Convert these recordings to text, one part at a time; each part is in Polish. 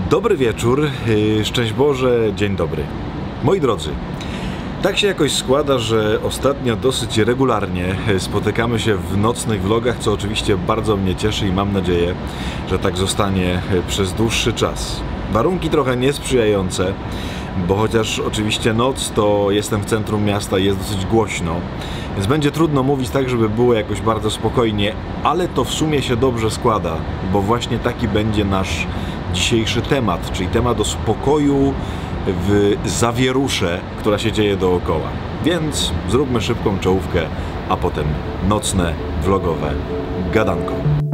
Dobry wieczór, szczęść Boże, dzień dobry. Moi drodzy, tak się jakoś składa, że ostatnio dosyć regularnie spotykamy się w nocnych vlogach, co oczywiście bardzo mnie cieszy i mam nadzieję, że tak zostanie przez dłuższy czas. Warunki trochę niesprzyjające, bo chociaż oczywiście noc, to jestem w centrum miasta i jest dosyć głośno, więc będzie trudno mówić tak, żeby było jakoś bardzo spokojnie, ale to w sumie się dobrze składa, bo właśnie taki będzie nasz dzisiejszy temat, czyli temat o spokoju w zawierusze, która się dzieje dookoła. Więc zróbmy szybką czołówkę, a potem nocne, vlogowe gadanko.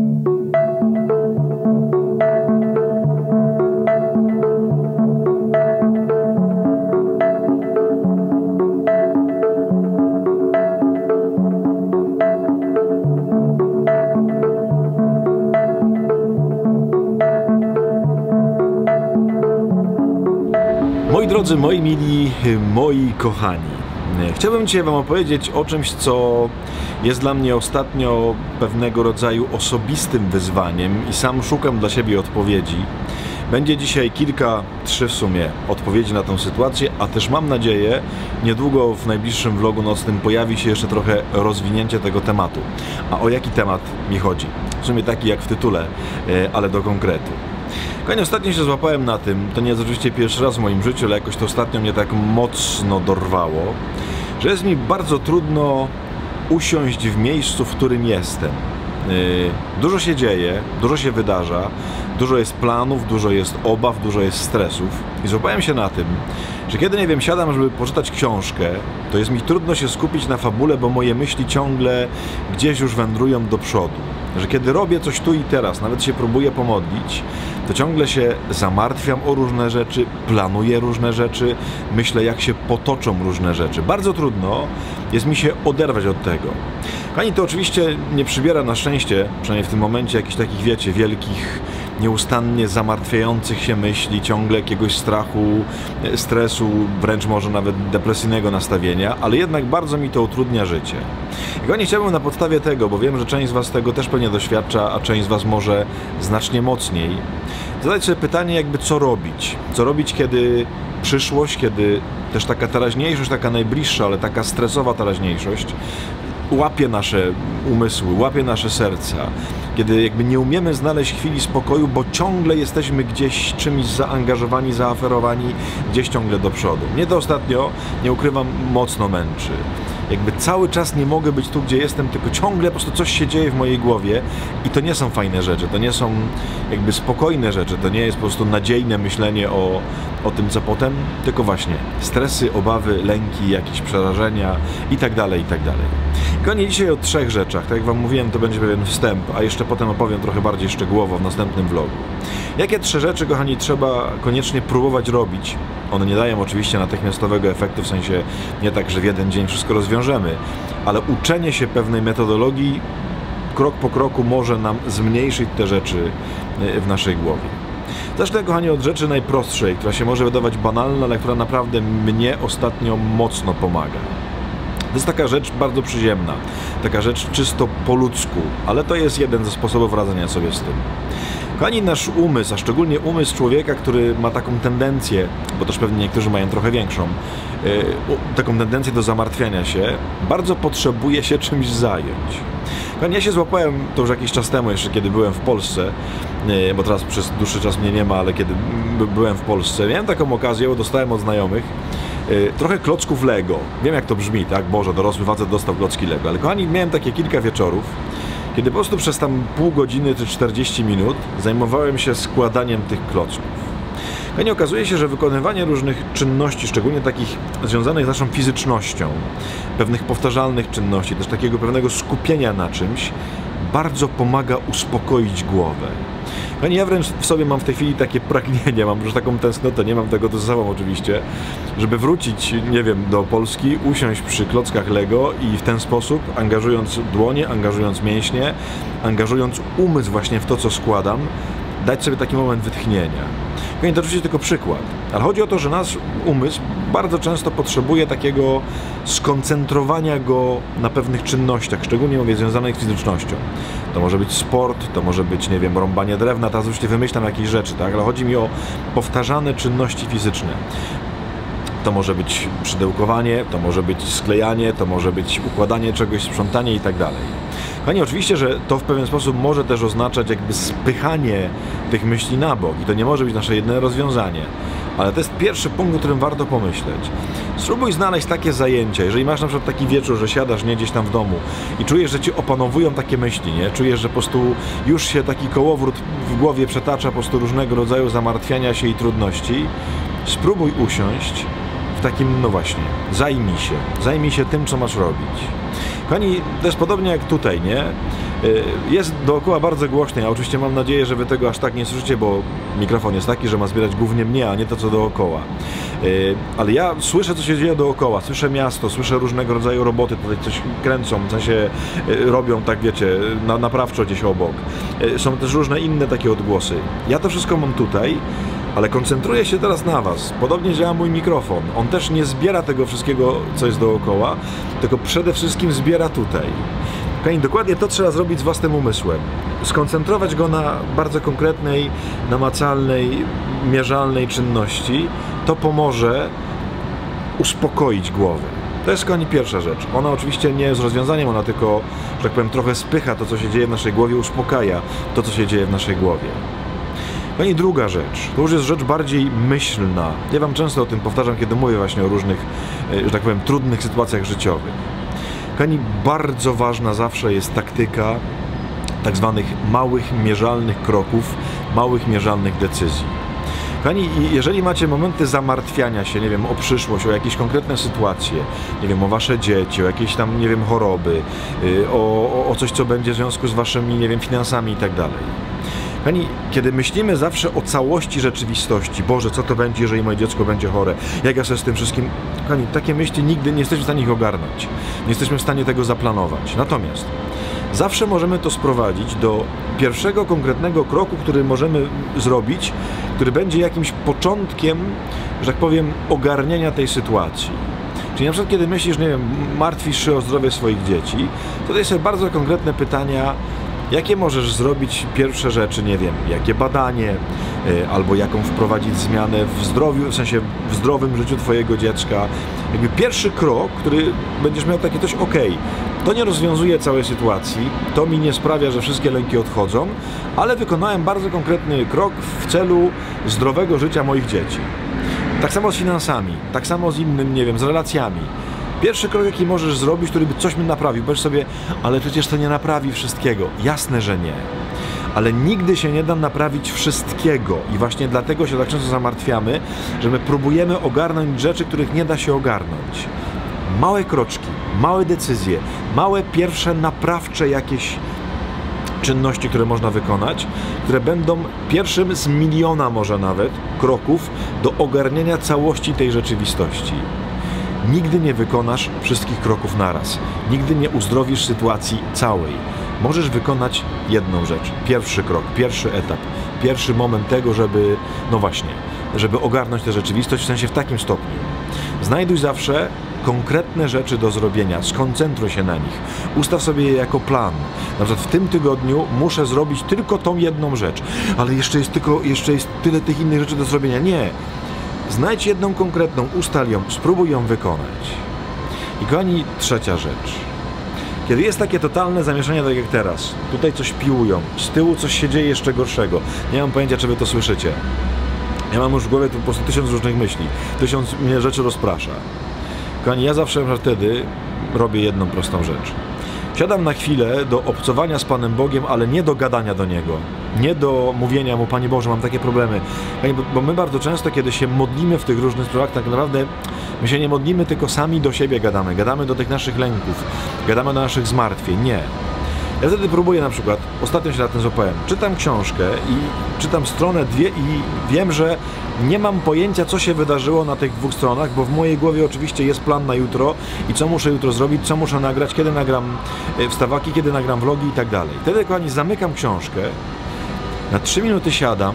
Moi drodzy, moi mili, moi kochani, chciałbym dzisiaj Wam opowiedzieć o czymś, co jest dla mnie ostatnio pewnego rodzaju osobistym wyzwaniem i sam szukam dla siebie odpowiedzi. Będzie dzisiaj trzy w sumie odpowiedzi na tę sytuację, a też mam nadzieję, niedługo w najbliższym vlogu nocnym pojawi się jeszcze trochę rozwinięcie tego tematu. A o jaki temat mi chodzi? W sumie taki jak w tytule, ale do konkretu. Kochani, ostatnio się złapałem na tym, to nie jest oczywiście pierwszy raz w moim życiu, ale jakoś to ostatnio mnie tak mocno dorwało, że jest mi bardzo trudno usiąść w miejscu, w którym jestem. Dużo się dzieje, dużo się wydarza, dużo jest planów, dużo jest obaw, dużo jest stresów i złapałem się na tym, że kiedy, nie wiem, siadam, żeby poczytać książkę, to jest mi trudno się skupić na fabule, bo moje myśli ciągle gdzieś już wędrują do przodu. Że kiedy robię coś tu i teraz, nawet się próbuję pomodlić, to ciągle się zamartwiam o różne rzeczy, planuję różne rzeczy, myślę, jak się potoczą różne rzeczy. Bardzo trudno jest mi się oderwać od tego. Kochani, to oczywiście nie przybiera na szczęście, przynajmniej w tym momencie, jakichś takich, wiecie, wielkich, nieustannie zamartwiających się myśli, ciągle jakiegoś strachu, stresu, wręcz może nawet depresyjnego nastawienia, ale jednak bardzo mi to utrudnia życie. I kochani, chciałbym na podstawie tego, bo wiem, że część z Was tego też pewnie doświadcza, a część z Was może znacznie mocniej, zadać sobie pytanie, jakby co robić. Co robić, kiedy przyszłość, kiedy też taka teraźniejszość, taka najbliższa, ale taka stresowa teraźniejszość łapie nasze umysły, łapie nasze serca, kiedy jakby nie umiemy znaleźć chwili spokoju, bo ciągle jesteśmy gdzieś czymś zaangażowani, zaaferowani, gdzieś ciągle do przodu. Mnie to ostatnio, nie ukrywam, mocno męczy. Jakby cały czas nie mogę być tu, gdzie jestem, tylko ciągle po prostu coś się dzieje w mojej głowie i to nie są fajne rzeczy, to nie są jakby spokojne rzeczy, to nie jest po prostu nadziejne myślenie o tym, co potem, tylko właśnie stresy, obawy, lęki, jakieś przerażenia i tak dalej, i tak dalej. Kochani, dzisiaj o 3 rzeczach, tak jak Wam mówiłem, to będzie pewien wstęp, a jeszcze potem opowiem trochę bardziej szczegółowo w następnym vlogu. Jakie 3 rzeczy, kochani, trzeba koniecznie próbować robić? One nie dają oczywiście natychmiastowego efektu, w sensie nie tak, że w jeden dzień wszystko rozwiążemy, ale uczenie się pewnej metodologii krok po kroku może nam zmniejszyć te rzeczy w naszej głowie. Zacznę, kochani, od rzeczy najprostszej, która się może wydawać banalna, ale która naprawdę mnie ostatnio mocno pomaga. To jest taka rzecz bardzo przyziemna, taka rzecz czysto po ludzku, ale to jest jeden ze sposobów radzenia sobie z tym. Kochani, nasz umysł, a szczególnie umysł człowieka, który ma taką tendencję, bo też pewnie niektórzy mają trochę większą, taką tendencję do zamartwiania się, bardzo potrzebuje się czymś zająć. Kochani, ja się złapałem to już jakiś czas temu, jeszcze kiedy byłem w Polsce, bo teraz przez dłuższy czas mnie nie ma, ale kiedy byłem w Polsce, miałem taką okazję, bo dostałem od znajomych trochę klocków Lego. Wiem, jak to brzmi, tak? Boże, dorosły facet dostał klocki Lego, ale kochani, miałem takie kilka wieczorów, kiedy po prostu przez tam pół godziny czy 40 minut zajmowałem się składaniem tych klocków. Kochani, okazuje się, że wykonywanie różnych czynności, szczególnie takich związanych z naszą fizycznością, pewnych powtarzalnych czynności, też takiego pewnego skupienia na czymś, bardzo pomaga uspokoić głowę. Kochani, ja wręcz w sobie mam w tej chwili takie pragnienie, mam już taką tęsknotę, nie mam tego tu ze sobą oczywiście, żeby wrócić, nie wiem, do Polski, usiąść przy klockach Lego i w ten sposób, angażując dłonie, angażując mięśnie, angażując umysł właśnie w to, co składam, dać sobie taki moment wytchnienia. To oczywiście tylko przykład, ale chodzi o to, że nasz umysł bardzo często potrzebuje takiego skoncentrowania go na pewnych czynnościach, szczególnie mówię związanych z fizycznością. To może być sport, to może być, nie wiem, rąbanie drewna, teraz już wymyślam jakieś rzeczy, tak? Ale chodzi mi o powtarzane czynności fizyczne. To może być szydełkowanie, to może być sklejanie, to może być układanie czegoś, sprzątanie i tak dalej. Kochani, oczywiście, że to w pewien sposób może też oznaczać jakby spychanie tych myśli na bok i to nie może być nasze jedyne rozwiązanie. Ale to jest pierwszy punkt, o którym warto pomyśleć. Spróbuj znaleźć takie zajęcia, jeżeli masz na przykład taki wieczór, że siadasz nie gdzieś tam w domu i czujesz, że cię opanowują takie myśli, nie? Czujesz, że po prostu już się taki kołowrót w głowie przetacza, po prostu różnego rodzaju zamartwiania się i trudności. Spróbuj usiąść w takim, no właśnie, zajmij się tym, co masz robić. Kochani, też podobnie jak tutaj, nie? Jest dookoła bardzo głośno, ja oczywiście mam nadzieję, że wy tego aż tak nie słyszycie, bo mikrofon jest taki, że ma zbierać głównie mnie, a nie to, co dookoła. Ale ja słyszę, co się dzieje dookoła, słyszę miasto, słyszę różnego rodzaju roboty, tutaj coś kręcą, w sensie robią, tak wiecie, naprawczo gdzieś obok. Są też różne inne takie odgłosy. Ja to wszystko mam tutaj, ale koncentruję się teraz na was. Podobnie działa mój mikrofon. On też nie zbiera tego wszystkiego, co jest dookoła, tylko przede wszystkim zbiera tutaj. Okay? Dokładnie to trzeba zrobić z własnym umysłem. Skoncentrować go na bardzo konkretnej, namacalnej, mierzalnej czynności. To pomoże uspokoić głowę. To jest, kochani, pierwsza rzecz. Ona oczywiście nie jest rozwiązaniem, ona tylko, że tak powiem, trochę spycha to, co się dzieje w naszej głowie, uspokaja to, co się dzieje w naszej głowie. No i druga rzecz, to już jest rzecz bardziej myślna. Ja wam często o tym powtarzam, kiedy mówię właśnie o różnych, że tak powiem, trudnych sytuacjach życiowych. Kochani, bardzo ważna zawsze jest taktyka tak zwanych małych, mierzalnych kroków, małych, mierzalnych decyzji. Kochani, jeżeli macie momenty zamartwiania się, nie wiem, o przyszłość, o jakieś konkretne sytuacje, nie wiem, o wasze dzieci, o jakieś tam, nie wiem, choroby, o coś, co będzie w związku z waszymi, nie wiem, finansami i tak dalej. Kochani, kiedy myślimy zawsze o całości rzeczywistości, Boże, co to będzie, jeżeli moje dziecko będzie chore, jak ja sobie z tym wszystkim... Kochani, takie myśli nigdy nie jesteśmy w stanie ich ogarnąć, nie jesteśmy w stanie tego zaplanować. Natomiast zawsze możemy to sprowadzić do pierwszego konkretnego kroku, który możemy zrobić, który będzie jakimś początkiem, że tak powiem, ogarniania tej sytuacji. Czyli na przykład, kiedy myślisz, nie wiem, martwisz się o zdrowie swoich dzieci, to daj sobie bardzo konkretne pytania, jakie możesz zrobić pierwsze rzeczy, nie wiem, jakie badanie, albo jaką wprowadzić zmianę w zdrowiu, w sensie w zdrowym życiu twojego dziecka. Jakby pierwszy krok, który będziesz miał takie coś, okej, to nie rozwiązuje całej sytuacji, to mi nie sprawia, że wszystkie lęki odchodzą, ale wykonałem bardzo konkretny krok w celu zdrowego życia moich dzieci. Tak samo z finansami, tak samo z innym, nie wiem, z relacjami. Pierwszy krok, jaki możesz zrobić, który by coś mi naprawił, powiesz sobie, ale przecież to nie naprawi wszystkiego. Jasne, że nie. Ale nigdy się nie da naprawić wszystkiego i właśnie dlatego się tak często zamartwiamy, że my próbujemy ogarnąć rzeczy, których nie da się ogarnąć. Małe kroczki, małe decyzje, małe pierwsze naprawcze jakieś czynności, które można wykonać, które będą pierwszym z miliona może nawet kroków do ogarniania całości tej rzeczywistości. Nigdy nie wykonasz wszystkich kroków naraz. Nigdy nie uzdrowisz sytuacji całej. Możesz wykonać jedną rzecz. Pierwszy krok, pierwszy etap, pierwszy moment tego, żeby, no właśnie, żeby ogarnąć tę rzeczywistość, w sensie w takim stopniu. Znajduj zawsze konkretne rzeczy do zrobienia, skoncentruj się na nich. Ustaw sobie je jako plan. Na przykład w tym tygodniu muszę zrobić tylko tą jedną rzecz, ale jeszcze jest tyle tych innych rzeczy do zrobienia. Nie. Znajdź jedną konkretną, ustal ją, spróbuj ją wykonać. I kochani, trzecia rzecz. Kiedy jest takie totalne zamieszanie, tak jak teraz, tutaj coś piłują, z tyłu coś się dzieje jeszcze gorszego. Nie mam pojęcia, czy wy to słyszycie. Ja mam już w głowie tu po prostu 1000 różnych myśli. 1000 mnie rzeczy rozprasza. Kochani, ja zawsze wtedy robię jedną prostą rzecz. Siadam na chwilę do obcowania z Panem Bogiem, ale nie do gadania do Niego. Nie do mówienia Mu, Panie Boże, mam takie problemy. Bo my bardzo często, kiedy się modlimy w tych różnych sprawach, tak naprawdę my się nie modlimy, tylko sami do siebie gadamy. Gadamy do tych naszych lęków, gadamy do naszych zmartwień. Nie. Ja wtedy próbuję na przykład, ostatnio się na tym złapałem, czytam książkę i czytam stronę, dwie i wiem, że nie mam pojęcia, co się wydarzyło na tych 2 stronach, bo w mojej głowie oczywiście jest plan na jutro i co muszę jutro zrobić, co muszę nagrać, kiedy nagram wstawaki, kiedy nagram vlogi i tak dalej. Wtedy, kochani, zamykam książkę, na 3 minuty siadam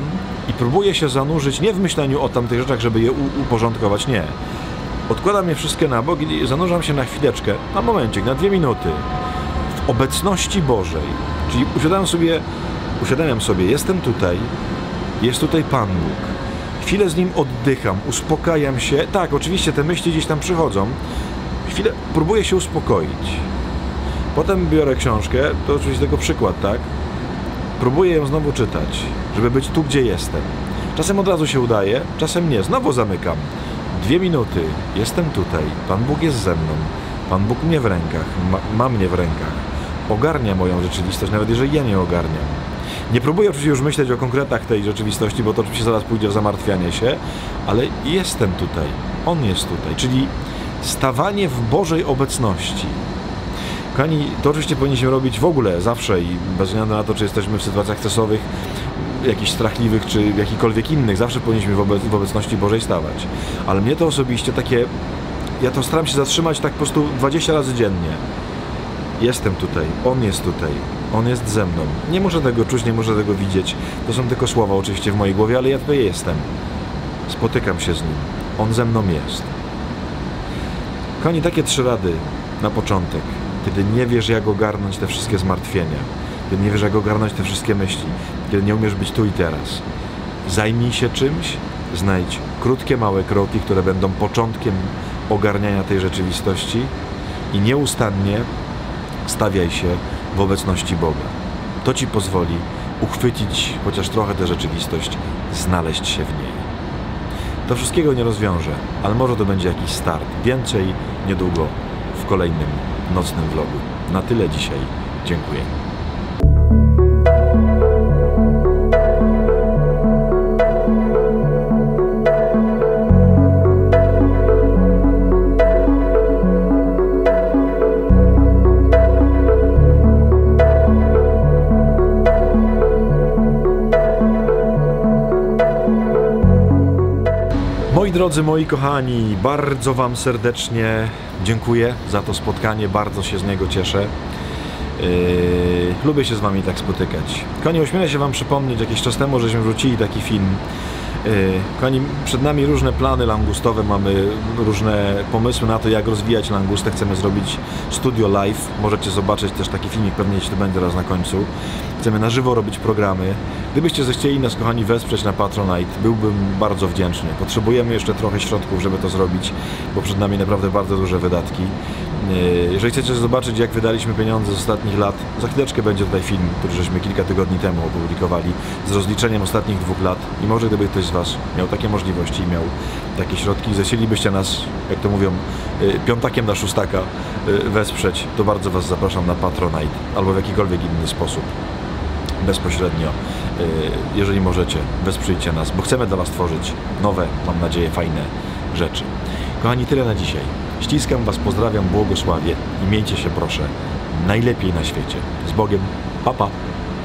i próbuję się zanurzyć nie w myśleniu o tamtych rzeczach, żeby je uporządkować, nie. Odkładam je wszystkie na bok i zanurzam się na chwileczkę, na momencik, na 2 minuty w obecności Bożej. Czyli uświadamiam sobie, jestem tutaj, jest tutaj Pan Bóg. Chwilę z Nim oddycham, uspokajam się. Tak, oczywiście te myśli gdzieś tam przychodzą. Chwilę próbuję się uspokoić. Potem biorę książkę, to oczywiście tylko przykład, tak? Próbuję ją znowu czytać, żeby być tu, gdzie jestem. Czasem od razu się udaje, czasem nie. Znowu zamykam. 2 minuty. Jestem tutaj. Pan Bóg jest ze mną. Pan Bóg mnie w rękach. Ma mnie w rękach. Ogarnia moją rzeczywistość, nawet jeżeli ja nie ogarniam. Nie próbuję oczywiście już myśleć o konkretach tej rzeczywistości, bo to oczywiście zaraz pójdzie w zamartwianie się, ale jestem tutaj. On jest tutaj. Czyli stawanie w Bożej obecności. Kochani, to oczywiście powinniśmy robić w ogóle, zawsze i bez względu na to, czy jesteśmy w sytuacjach stresowych, jakichś strachliwych, czy jakichkolwiek innych, zawsze powinniśmy w obecności Bożej stawać. Ale mnie to osobiście takie, ja to staram się zatrzymać tak po prostu 20 razy dziennie. Jestem tutaj, On jest tutaj, On jest ze mną. Nie muszę tego czuć, nie muszę tego widzieć. To są tylko słowa oczywiście w mojej głowie, ale ja tutaj jestem. Spotykam się z Nim. On ze mną jest. Kochani, takie 3 rady na początek. Kiedy nie wiesz, jak ogarnąć te wszystkie zmartwienia, kiedy nie wiesz, jak ogarnąć te wszystkie myśli, kiedy nie umiesz być tu i teraz. Zajmij się czymś, znajdź krótkie, małe kroki, które będą początkiem ogarniania tej rzeczywistości i nieustannie stawiaj się w obecności Boga. To Ci pozwoli uchwycić chociaż trochę tę rzeczywistość, znaleźć się w niej. To wszystkiego nie rozwiąże, ale może to będzie jakiś start. Więcej niedługo w kolejnym nocnym vlogu. Na tyle dzisiaj. Dziękuję. Moi drodzy, moi kochani, bardzo Wam serdecznie dziękuję za to spotkanie, bardzo się z niego cieszę. Lubię się z Wami tak spotykać. Kochani, ośmielę się Wam przypomnieć, jakiś czas temu żeśmy wrzucili taki film. Kochani, przed nami różne plany langustowe, mamy różne pomysły na to, jak rozwijać langustę. Chcemy zrobić studio live, możecie zobaczyć też taki filmik, pewnie jeśli to będzie raz na końcu. Chcemy na żywo robić programy. Gdybyście zechcieli nas, kochani, wesprzeć na Patronite, byłbym bardzo wdzięczny. Potrzebujemy jeszcze trochę środków, żeby to zrobić, bo przed nami naprawdę bardzo duże wydatki. Jeżeli chcecie zobaczyć, jak wydaliśmy pieniądze z ostatnich lat, za chwileczkę będzie tutaj film, który żeśmy kilka tygodni temu opublikowali, z rozliczeniem ostatnich 2 lat. I może gdyby ktoś z Was miał takie możliwości i miał takie środki, zechcielibyście nas, jak to mówią, piątakiem na szóstaka wesprzeć, to bardzo Was zapraszam na Patronite albo w jakikolwiek inny sposób. Bezpośrednio, jeżeli możecie, wesprzyjcie nas, bo chcemy dla Was tworzyć nowe, mam nadzieję, fajne rzeczy. Kochani, tyle na dzisiaj. Ściskam Was, pozdrawiam, błogosławię i miejcie się, proszę, najlepiej na świecie. Z Bogiem, pa, pa.